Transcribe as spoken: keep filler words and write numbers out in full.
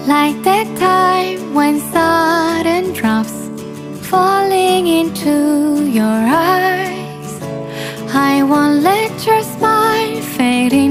like that time when sudden drops falling into your eyes. I won't let your smile fade